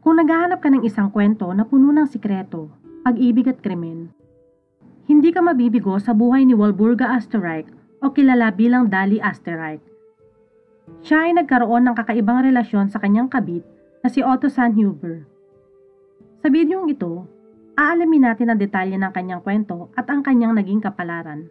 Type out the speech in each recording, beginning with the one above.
Kung naghahanap ka ng isang kwento na puno ng sikreto, pag-ibig at krimen, hindi ka mabibigo sa buhay ni Walburga Asterreich o kilala bilang Dali Asterreich. Siya ay nagkaroon ng kakaibang relasyon sa kanyang kabit na si Otto Sanhuber. Sa bidyong ito, aalamin natin ang detalye ng kanyang kwento at ang kanyang naging kapalaran.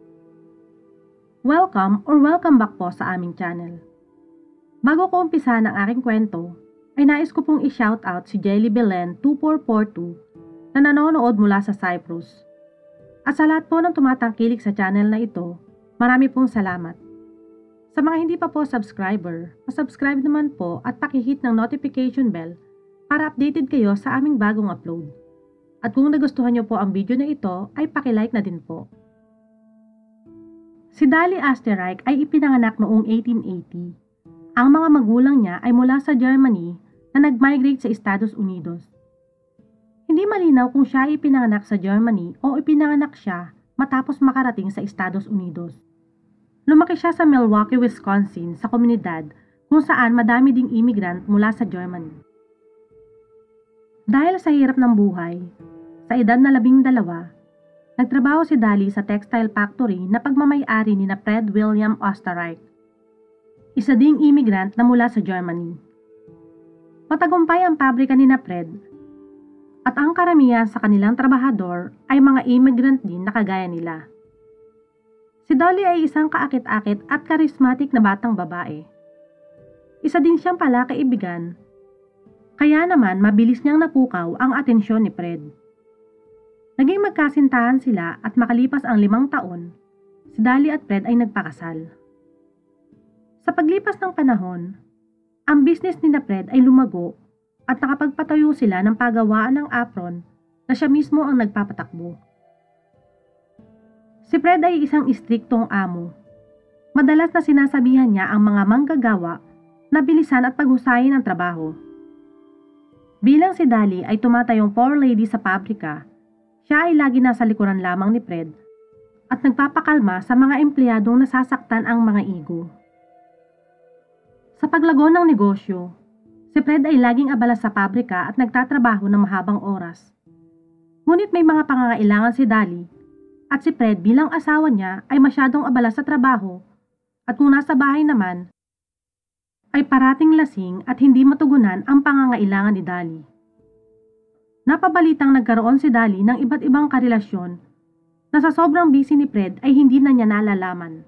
Welcome back po sa aming channel. Bago ko umpisa ng aking kwento, ay nais ko pong i-shoutout si Jelly Belen 2442 na nanonood mula sa Cyprus. At sa lahat po ng tumatangkilik sa channel na ito, marami pong salamat. Sa mga hindi pa po subscriber, pa-subscribe naman po at paki-hit ng notification bell para updated kayo sa aming bagong upload. At kung nagustuhan nyo po ang video na ito, ay paki-like na din po. Si Dali Asterreich ay ipinanganak noong 1880. Ang mga magulang niya ay mula sa Germany na nag-migrate sa Estados Unidos. Hindi malinaw kung siya ay ipinanganak sa Germany o ipinanganak siya matapos makarating sa Estados Unidos. Lumaki siya sa Milwaukee, Wisconsin sa komunidad kung saan madami ding immigrant mula sa Germany. Dahil sa hirap ng buhay, sa edad na 12, nagtrabaho si Dali sa textile factory na pagmamay-ari ni na Fred William Osterreich, isa ding immigrant na mula sa Germany. Matagumpay ang pabrika ni na Fred at ang karamihan sa kanilang trabahador ay mga immigrant din na kagaya nila. Si Dolly ay isang kaakit-akit at charismatic na batang babae. Isa din siyang palakaibigan, kaya naman mabilis niyang napukaw ang atensyon ni Fred. Naging magkasintahan sila at makalipas ang 5 taon, si Dolly at Fred ay nagpakasal. Sa paglipas ng panahon, ang business ni na Fred ay lumago at nakapagpatayo sila ng pagawaan ng apron na siya mismo ang nagpapatakbo. Si Fred ay isang istriktong amo. Madalas na sinasabihan niya ang mga manggagawa na bilisan at paghusayin ang trabaho. Bilang si Dali ay tumatayong poor lady sa pabrika, siya ay lagi nasa likuran lamang ni Fred at nagpapakalma sa mga empleyadong nasasaktan ang mga ego. Sa paglago ng negosyo, si Fred ay laging abala sa pabrika at nagtatrabaho ng mahabang oras. Ngunit may mga pangangailangan si Dali at si Fred bilang asawa niya ay masyadong abala sa trabaho at kung nasa bahay naman ay parating lasing at hindi matugunan ang pangangailangan ni Dali. Napabalitang nagkaroon si Dali ng iba't ibang karelasyon na sa sobrang busy ni Fred ay hindi na niya nalalaman.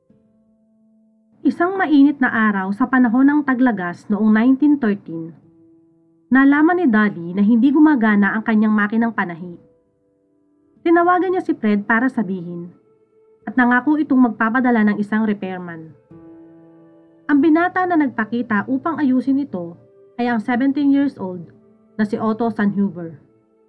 Isang mainit na araw sa panahon ng taglagas noong 1913, nalaman ni Dali na hindi gumagana ang kanyang makinang panahi. Tinawagan niya si Fred para sabihin at nangako itong magpapadala ng isang repairman. Ang binata na nagpakita upang ayusin ito ay ang 17 years old na si Otto Sanhuber.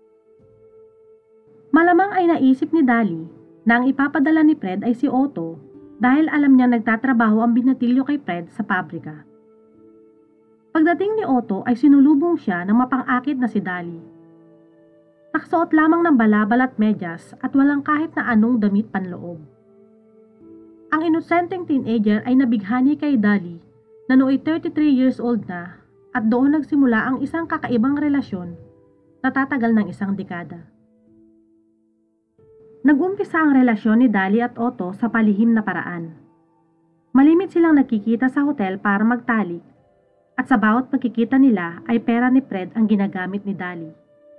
Malamang ay naisip ni Dali na ang ipapadala ni Fred ay si Otto dahil alam niya nagtatrabaho ang binatilyo kay Fred sa pabrika. Pagdating ni Otto ay sinulubong siya ng mapang-akit na si Dali. Nakasuot lamang ng balabal at medyas at walang kahit na anong damit panloob. Ang inosenteng teenager ay nabighani kay Dali na nooy 33 years old na at doon nagsimula ang isang kakaibang relasyon na tatagal ng 1 dekada. Nag-umpisa ang relasyon ni Dali at Otto sa palihim na paraan. Malimit silang nagkikita sa hotel para magtalik at sa bawat pagkikita nila ay pera ni Fred ang ginagamit ni Dali.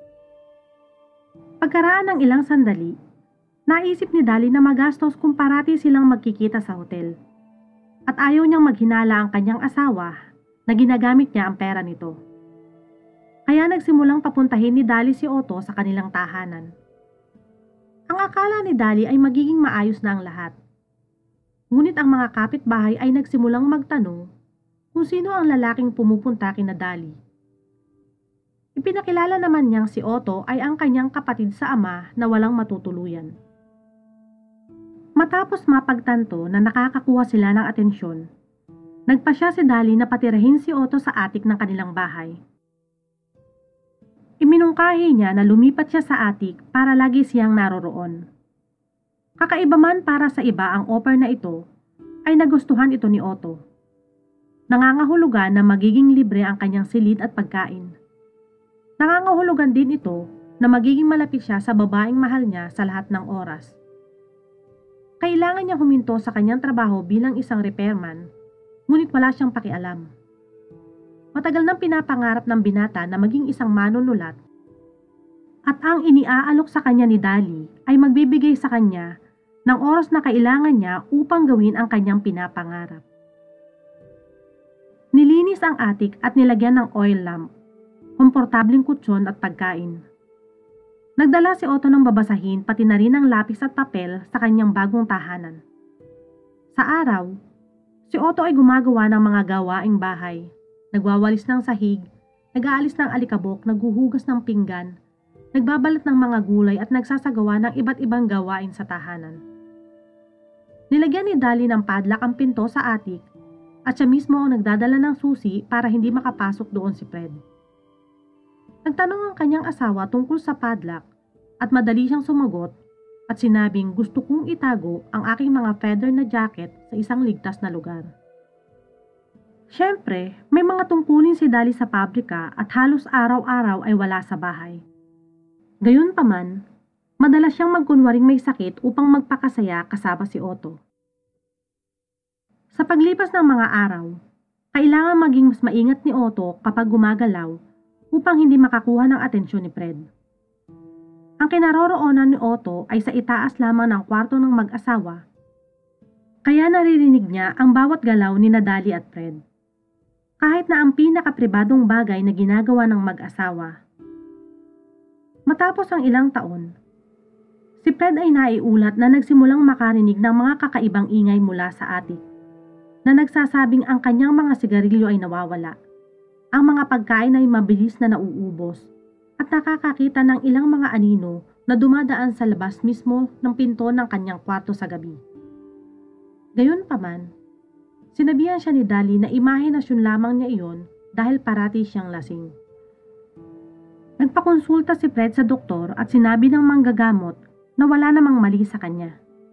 Pagkaraan ng ilang sandali, naisip ni Dali na magastos kung parati silang magkikita sa hotel at ayaw niyang maghinala ang kanyang asawa na ginagamit niya ang pera nito. Kaya nagsimulang papuntahin ni Dali si Otto sa kanilang tahanan. Ang akala ni Dali ay magiging maayos na ang lahat. Ngunit ang mga kapitbahay ay nagsimulang magtanong kung sino ang lalaking pumupunta kina Dali. Ipinakilala naman niyang si Otto ay ang kanyang kapatid sa ama na walang matutuluyan. Matapos mapagtanto na nakakakuha sila ng atensyon, nagpasya si Dali na patirahin si Otto sa atik ng kanilang bahay. Iminungkahi niya na lumipat siya sa atik para lagi siyang naroroon. Kakaiba man para sa iba ang offer na ito, ay nagustuhan ito ni Otto. Nangangahulugan na magiging libre ang kanyang silid at pagkain. Nangangahulugan din ito na magiging malapit siya sa babaeng mahal niya sa lahat ng oras. Kailangan niya huminto sa kanyang trabaho bilang isang repairman, ngunit wala siyang pakialam. Matagal nang pinapangarap ng binata na maging isang manunulat, at ang iniaalok sa kanya ni Dali ay magbibigay sa kanya ng oras na kailangan niya upang gawin ang kanyang pinapangarap. Nilinis ang attic at nilagyan ng oil lamp, komportableng kutsyon at pagkain. Nagdala si Otto ng babasahin pati na rin ng lapis at papel sa kanyang bagong tahanan. Sa araw, si Otto ay gumagawa ng mga gawaing bahay, nagwawalis ng sahig, nag-aalis ng alikabok, naghuhugas ng pinggan, nagbabalat ng mga gulay at nagsasagawa ng iba't ibang gawain sa tahanan. Nilagyan ni Dali ng padlock ang pinto sa attic at siya mismo ang nagdadala ng susi para hindi makapasok doon si Fred. Nagtanong ang kanyang asawa tungkol sa padlock at madali siyang sumagot at sinabing gusto kong itago ang aking mga feather na jacket sa isang ligtas na lugar. Siyempre, may mga tungkulin si Dali sa pabrika at halos araw-araw ay wala sa bahay. Gayunpaman, madalas siyang magkunwaring may sakit upang magpakasaya kasama si Otto. Sa paglipas ng mga araw, kailangan maging mas maingat ni Otto kapag gumagalaw upang hindi makakuha ng atensyon ni Fred. Ang kinaroroonan ni Otto ay sa itaas lamang ng kwarto ng mag-asawa, kaya naririnig niya ang bawat galaw ni Dali at Fred. Kahit na ang pinakapribadong bagay na ginagawa ng mag-asawa. Matapos ang ilang taon, si Fred ay naiulat na nagsimulang makarinig ng mga kakaibang ingay mula sa attic, na nagsasabing ang kanyang mga sigarilyo ay nawawala. Ang mga pagkain ay mabilis na nauubos at nakakakita ng ilang mga anino na dumadaan sa labas mismo ng pinto ng kanyang kwarto sa gabi. Gayunpaman, sinabihan siya ni Dali na imahinasyon lamang niya iyon dahil parati siyang lasing. Nagpakonsulta si Fred sa doktor at sinabi ng manggagamot na wala namang mali sa kanya.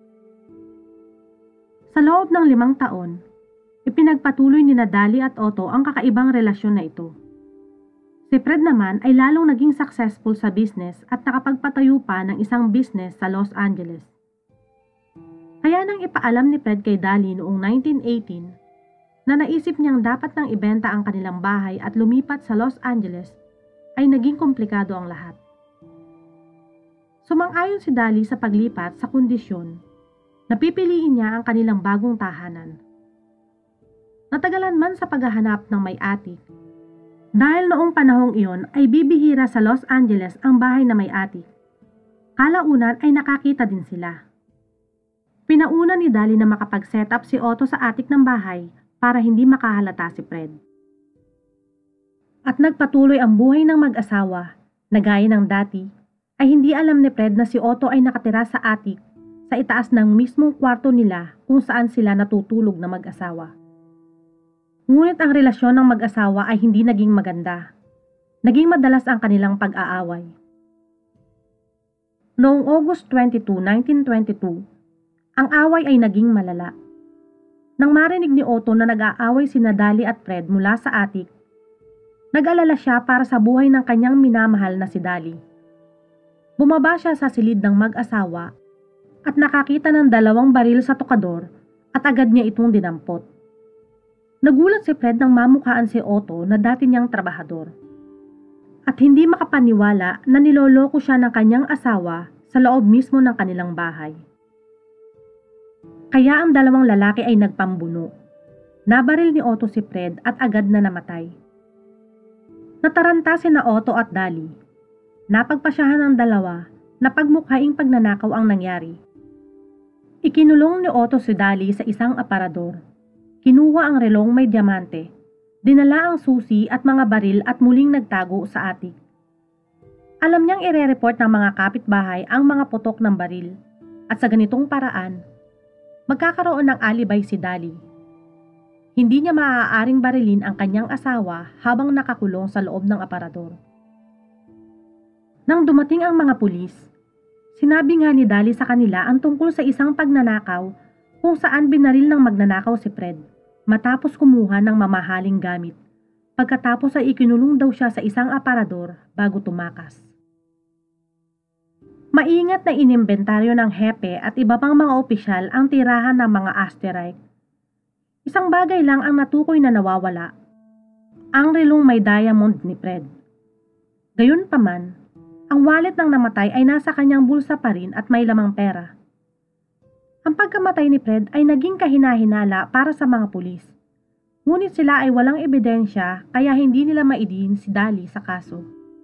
Sa loob ng 5 taon, ipinagpatuloy ni Dali at Otto ang kakaibang relasyon na ito. Si Fred naman ay lalong naging successful sa business at nakapagpatayo pa ng isang business sa Los Angeles. Kaya nang ipaalam ni Fred kay Dali noong 1918 na naisip niyang dapat nang ibenta ang kanilang bahay at lumipat sa Los Angeles, ay naging komplikado ang lahat. Sumang-ayon si Dali sa paglipat sa kondisyon na pipiliin niya ang kanilang bagong tahanan. Natagalan man sa paghahanap ng may attic, dahil noong panahong iyon ay bibihira sa Los Angeles ang bahay na may attic. Kalaunan ay nakakita din sila. Pinauna ni Dali na makapag-set up si Otto sa attic ng bahay para hindi makahalata si Fred. At nagpatuloy ang buhay ng mag-asawa na gaya ng dati ay hindi alam ni Fred na si Otto ay nakatira sa attic sa itaas ng mismong kwarto nila kung saan sila natutulog na mag-asawa. Ngunit ang relasyon ng mag-asawa ay hindi naging maganda. Naging madalas ang kanilang pag-aaway. Noong August 22, 1922, ang away ay naging malala. Nang marinig ni Otto na nag-aaway sina Dali at Fred mula sa attic, nag-alala siya para sa buhay ng kanyang minamahal na si Dali. Bumaba siya sa silid ng mag-asawa at nakakita ng 2 baril sa tokador at agad niya itong dinampot. Nagulat si Fred nang mamukhaan si Otto na dati niyang trabahador. At hindi makapaniwala na niloloko siya ng kanyang asawa sa loob mismo ng kanilang bahay. Kaya ang 2 lalaki ay nagpambuno. Nabaril ni Otto si Fred at agad na namatay. Nataranta sina Otto at Dali. Napagpasyahan ng 2 na pagmukhaing pagnanakaw ang nangyari. Ikinulong ni Otto si Dali sa isang aparador. Kinuha ang relong may diamante, dinala ang susi at mga baril at muling nagtago sa attic. Alam niyang ire-report ng mga kapitbahay ang mga putok ng baril at sa ganitong paraan, magkakaroon ng alibay si Dali. Hindi niya maaaring barilin ang kanyang asawa habang nakakulong sa loob ng aparador. Nang dumating ang mga pulis, sinabi nga ni Dali sa kanila ang tungkol sa isang pagnanakaw kung saan binaril ng magnanakaw si Fred matapos kumuha ng mamahaling gamit Pagkatapos ay ikinulong daw siya sa isang aparador bago tumakas. Maingat na inimbentaryo ng hepe at iba pang mga opisyal ang tirahan ng mga asterite. Isang bagay lang ang natukoy na nawawala, ang relong may diamond ni Fred. Gayunpaman, ang wallet ng namatay ay nasa kanyang bulsa pa rin at may lamang pera. Ang pagkamatay ni Fred ay naging kahina-hinala para sa mga pulis. Ngunit sila ay walang ebidensya kaya hindi nila maidiin si Dali sa kaso.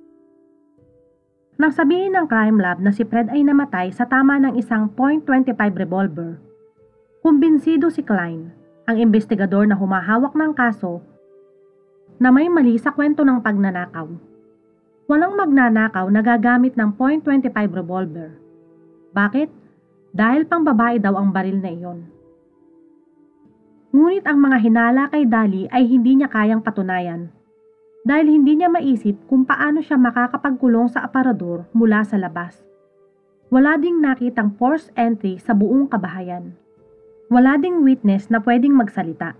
Nang sabihin ng crime lab na si Fred ay namatay sa tama ng isang .25 revolver, kumbinsido si Klein, ang investigador na humahawak ng kaso, na may mali sa kwento ng pagnanakaw. Walang magnanakaw na gagamit ng .25 revolver. Bakit? Dahil pang babae daw ang baril na iyon. Ngunit ang mga hinala kay Dali ay hindi niya kayang patunayan dahil hindi niya maisip kung paano siya makakapagkulong sa aparador mula sa labas. Wala ding nakitang forced entry sa buong kabahayan. Wala ding witness na pwedeng magsalita.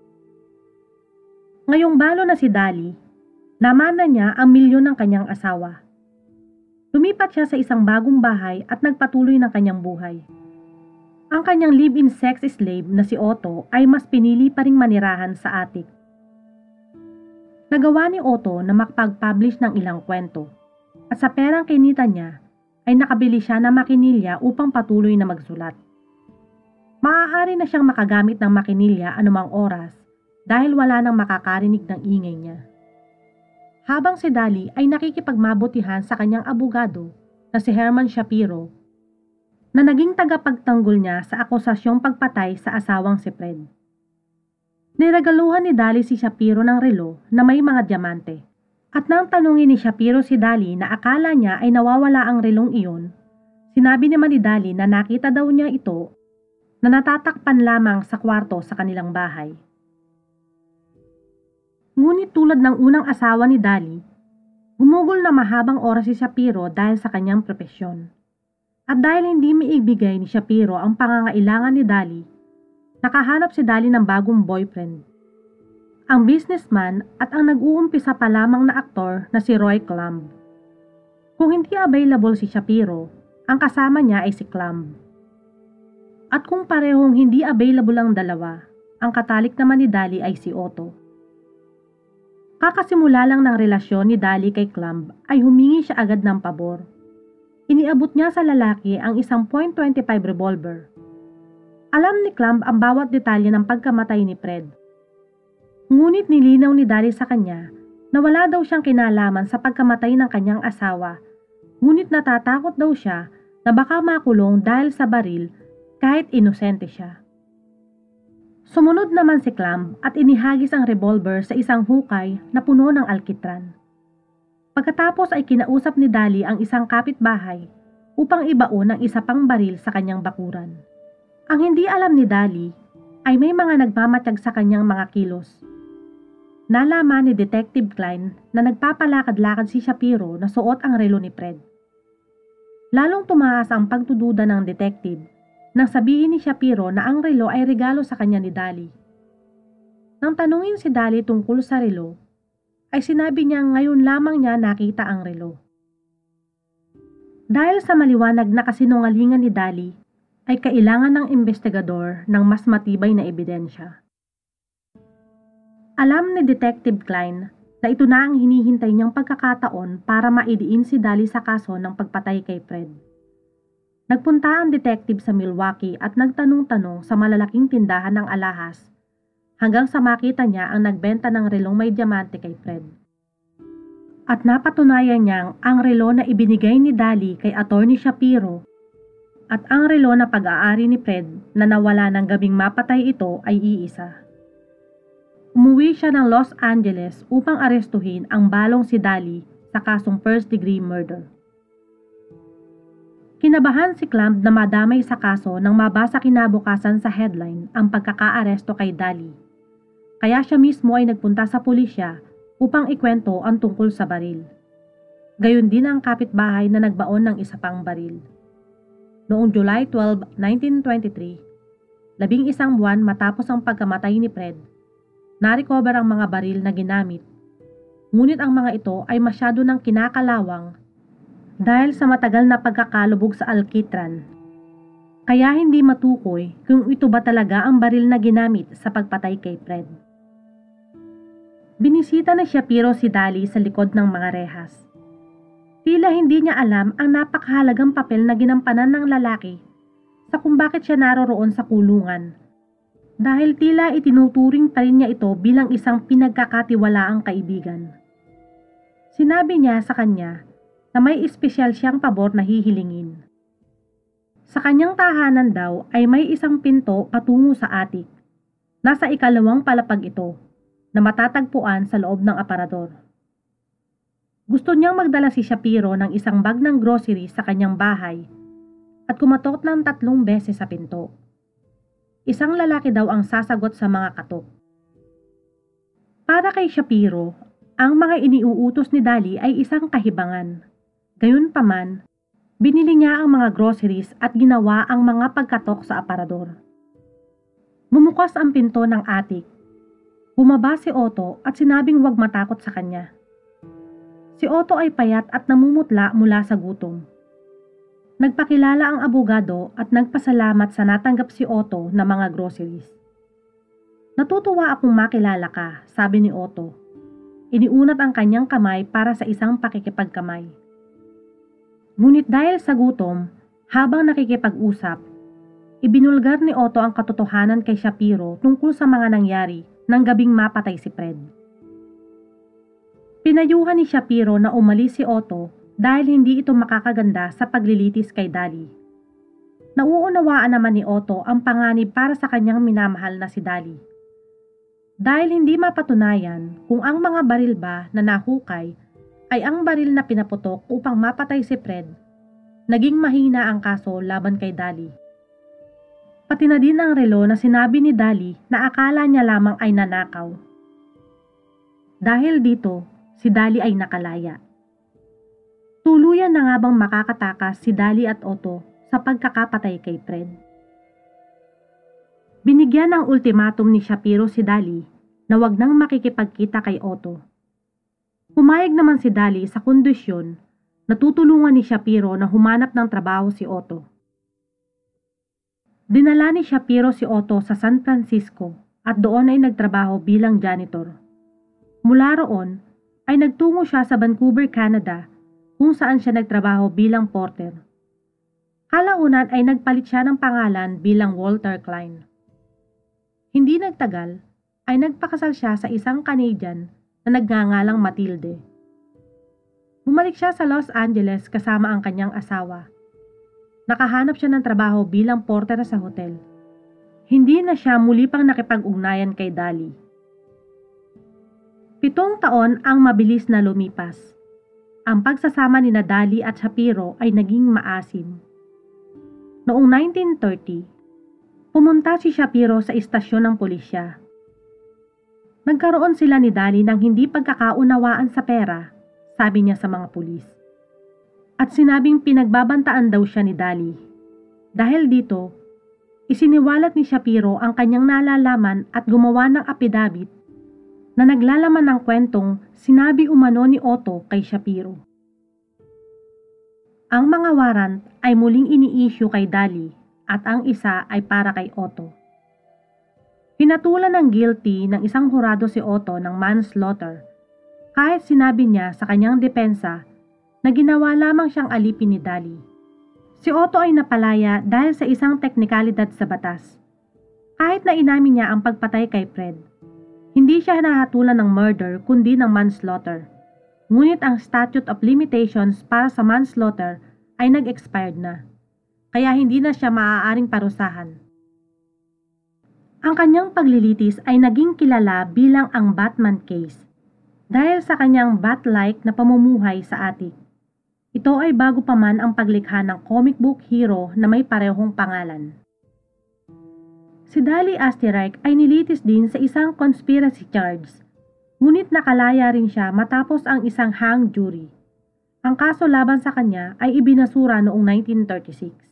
Ngayong balo na si Dali, namana niya ang milyon ng kanyang asawa. Lumipat siya sa isang bagong bahay at nagpatuloy ng kanyang buhay. Ang kanyang live-in sex slave na si Otto ay mas pinili pa ring manirahan sa attic. Nagawa ni Otto na makapag-publish ng ilang kwento at sa perang kinita niya ay nakabili siya ng makinilya upang patuloy na magsulat. Maaari na siyang makagamit ng makinilya anumang oras dahil wala nang makakarinig ng ingay niya. Habang si Dali ay nakikipagmabutihan sa kanyang abogado na si Herman Shapiro na naging tagapagtanggol niya sa akusasyong pagpatay sa asawang si Fred. Niregaluhan ni Dali si Shapiro ng relo na may mga diamante. At nang tanungin ni Shapiro si Dali na akala niya ay nawawala ang relong iyon, sinabi naman ni Dali na nakita daw niya ito na natatakpan lamang sa kwarto sa kanilang bahay. Ngunit tulad ng unang asawa ni Dali, gumugol na mahabang oras si Shapiro dahil sa kanyang propesyon. At dahil hindi maibigay ni Shapiro ang pangangailangan ni Dali, nakahanap si Dali ng bagong boyfriend. Ang businessman at ang nag-uumpisa pa lamang na aktor na si Roy Clumb. Kung hindi available si Shapiro, ang kasama niya ay si Clumb. At kung parehong hindi available ang dalawa, ang katalik naman ni Dali ay si Otto. Kakasimula lang ng relasyon ni Dali kay Clumb ay humingi siya agad ng pabor. Iniabot niya sa lalaki ang isang .25 revolver. Alam ni Clumb ang bawat detalye ng pagkamatay ni Fred. Ngunit nilinaw ni Dali sa kanya na wala daw siyang kinalaman sa pagkamatay ng kanyang asawa, ngunit natatakot daw siya na baka makulong dahil sa baril kahit inosente siya. Sumunod naman si Clumb at inihagis ang revolver sa isang hukay na puno ng alkitran. Pagkatapos ay kinausap ni Dali ang isang kapitbahay upang ibaon ang isa pang baril sa kanyang bakuran. Ang hindi alam ni Dali ay may mga nagmamatiyag sa kanyang mga kilos. Nalaman ni Detective Klein na nagpapalakad-lakad si Shapiro na suot ang relo ni Fred. Lalong tumaas ang pagdududa ng detective nang sabihin ni Shapiro na ang relo ay regalo sa kanya ni Dali. Nang tanungin si Dali tungkol sa relo, ay sinabi niya ngayon lamang niya nakita ang relo. Dahil sa maliwanag na kasinungalingan ni Dali, ay kailangan ng investigador ng mas matibay na ebidensya. Alam ni Detective Klein na ito na ang hinihintay niyang pagkakataon para maidiin si Dali sa kaso ng pagpatay kay Fred. Nagpunta ang detective sa Milwaukee at nagtanong-tanong sa malalaking tindahan ng alahas hanggang sa makita niya ang nagbenta ng relong may diamante kay Fred. At napatunayan niyang ang relo na ibinigay ni Dali kay Attorney Shapiro at ang relo na pag-aari ni Fred na nawala ng gabing mapatay ito ay iisa. Umuwi siya ng Los Angeles upang arestuhin ang balong si Dali sa kasong first-degree murder. Kinabahan si Clumb na madamay sa kaso nang mabasa kinabukasan sa headline ang pagkakaaresto kay Dali. Kaya siya mismo ay nagpunta sa pulisya upang ikwento ang tungkol sa baril. Gayon din ang kapitbahay na nagbaon ng isa pang baril. Noong July 12, 1923, 11 buwan matapos ang pagkamatay ni Fred, na-recover ang mga baril na ginamit ngunit ang mga ito ay masyado ng kinakalawang dahil sa matagal na pagkakalubog sa alkitran. Kaya hindi matukoy kung ito ba talaga ang baril na ginamit sa pagpatay kay Fred. Binisita na Shapiro si Dali sa likod ng mga rehas. Tila hindi niya alam ang napakahalagang papel na ginampanan ng lalaki sa kung bakit siya naroroon sa kulungan. Dahil tila itinuturing pa rin niya ito bilang isang pinagkakatiwalaang kaibigan. Sinabi niya sa kanya na may espesyal siyang pabor na hihilingin. Sa kanyang tahanan daw ay may isang pinto patungo sa atik. Nasa ikalawang palapag ito na matatagpuan sa loob ng aparador. Gusto niyang magdala si Shapiro ng isang bag ng groceries sa kanyang bahay at kumatok ng 3 beses sa pinto. Isang lalaki daw ang sasagot sa mga katok. Para kay Shapiro, ang mga iniuutos ni Dali ay isang kahibangan. Gayunpaman, binili niya ang mga groceries at ginawa ang mga pagkatok sa aparador. Bumukas ang pinto ng atik. Bumaba si Otto at sinabing huwag matakot sa kanya. Si Otto ay payat at namumutla mula sa gutom. Nagpakilala ang abogado at nagpasalamat sa natanggap si Otto na mga groceries. Natutuwa akong makilala ka, sabi ni Otto. Iniunat ang kanyang kamay para sa isang pakikipagkamay. Ngunit dahil sa gutom, habang nakikipag-usap, ibinulgar ni Otto ang katotohanan kay Shapiro tungkol sa mga nangyari nang gabing mapatay si Fred. Pinayuhan ni Shapiro na umalis si Otto dahil hindi ito makakaganda sa paglilitis kay Dali. Nauunawaan naman ni Otto ang panganib para sa kanyang minamahal na si Dali. Dahil hindi mapatunayan kung ang mga baril ba na nahukay ay ang baril na pinaputok upang mapatay si Fred, naging mahina ang kaso laban kay Dali. Pati na din ang relo na sinabi ni Dali na akala niya lamang ay nanakaw. Dahil dito, si Dali ay nakalaya. Tuluyan na nga bang makakatakas si Dali at Otto sa pagkakapatay kay Fred? Binigyan ng ultimatum ni Shapiro si Dali na wag nang makikipagkita kay Otto. Pumayag naman si Dali sa kondisyon na tutulungan ni Shapiro na humanap ng trabaho si Otto. Dinala ni Shapiro si Otto sa San Francisco at doon ay nagtrabaho bilang janitor. Mula roon ay nagtungo siya sa Vancouver, Canada kung saan siya nagtrabaho bilang porter. Kalaunan ay nagpalit siya ng pangalan bilang Walter Klein. Hindi nagtagal ay nagpakasal siya sa isang Canadian na nagngangalang Matilde. Bumalik siya sa Los Angeles kasama ang kanyang asawa. Nakahanap siya ng trabaho bilang porter sa hotel. Hindi na siya muli pang nakipag-ugnayan kay Dali. 7 taon ang mabilis na lumipas. Ang pagsasama ni Dali at Shapiro ay naging maasim. Noong 1930, pumunta si Shapiro sa istasyon ng pulisya. Nagkaroon sila ni Dali ng hindi pagkakaunawaan sa pera, sabi niya sa mga pulis. At sinabing pinagbabantaan daw siya ni Dali. Dahil dito, isiniwalat ni Shapiro ang kanyang nalalaman at gumawa ng apidabit na naglalaman ng kwentong sinabi umano ni Otto kay Shapiro. Ang mga warrant ay muling ini-issue kay Dali at ang isa ay para kay Otto. Pinatulan ng guilty ng isang hurado si Otto ng manslaughter kahit sinabi niya sa kanyang depensa na ginawa lamang siyang alipin ni Dali. Si Otto ay napalaya dahil sa isang teknikalidad sa batas. Kahit na inamin niya ang pagpatay kay Fred, hindi siya nahatulan ng murder kundi ng manslaughter. Ngunit ang statute of limitations para sa manslaughter ay nag-expired na, kaya hindi na siya maaaring parusahan. Ang kanyang paglilitis ay naging kilala bilang ang Batman case dahil sa kanyang bat-like na pamumuhay sa atik. Ito ay bago pa man ang paglikha ng comic book hero na may parehong pangalan. Si Dali Asterike ay nilitis din sa isang conspiracy charge, ngunit nakalaya rin siya matapos ang isang hung jury. Ang kaso laban sa kanya ay ibinasura noong 1936.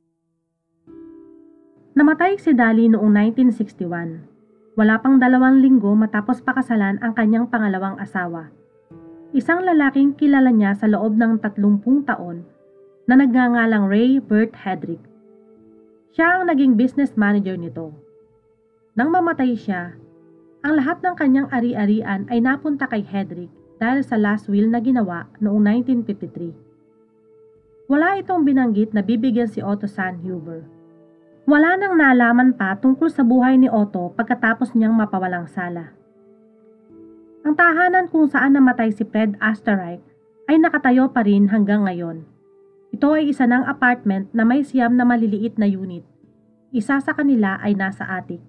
Namatay si Dali noong 1961, wala pang 2 linggo matapos pakasalan ang kanyang pangalawang asawa. isang lalaking kilala niya sa loob ng 30 taon na nagngangalang Ray Burt Hedrick. Siya ang naging business manager nito. Nang mamatay siya, ang lahat ng kanyang ari-arian ay napunta kay Hedrick dahil sa last will na ginawa noong 1953. Wala itong binanggit na bibigyan si Otto Sandhuber. Wala nang nalaman pa tungkol sa buhay ni Otto pagkatapos niyang mapawalang sala. Ang tahanan kung saan namatay si Fred Oesterreich ay nakatayo pa rin hanggang ngayon. Ito ay isa ng apartment na may 9 na maliliit na unit. Isa sa kanila ay nasa attic.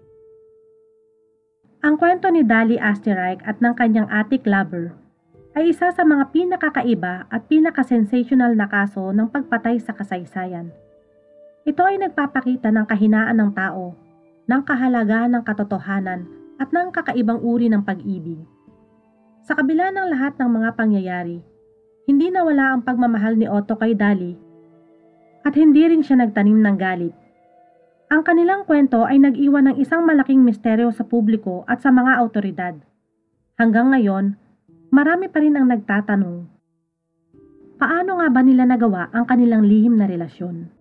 Ang kwento ni Dali Oesterreich at ng kanyang attic lover ay isa sa mga pinakakaiba at pinakasensational na kaso ng pagpatay sa kasaysayan. Ito ay nagpapakita ng kahinaan ng tao, ng kahalagahan ng katotohanan at ng kakaibang uri ng pag-ibig. Sa kabila ng lahat ng mga pangyayari, hindi nawala ang pagmamahal ni Otto kay Dali at hindi rin siya nagtanim ng galit. Ang kanilang kwento ay nag-iwan ng isang malaking misteryo sa publiko at sa mga awtoridad. Hanggang ngayon, marami pa rin ang nagtatanong, paano nga ba nila nagawa ang kanilang lihim na relasyon?